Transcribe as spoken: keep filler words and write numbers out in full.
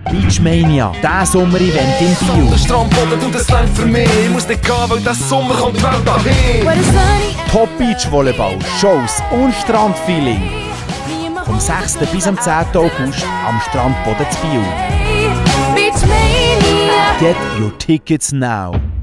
Beachmania, der Sommer-Event in Biel. Der Strandboden tut es lang für mich. Ich muss nicht gehen, weil das Sommer kommt die Welt dahin. Top Beachvolleyball, Shows und Strandfeeling. Vom sechsten bis am zehnten August am Strandboden zu Biel. Get your tickets now.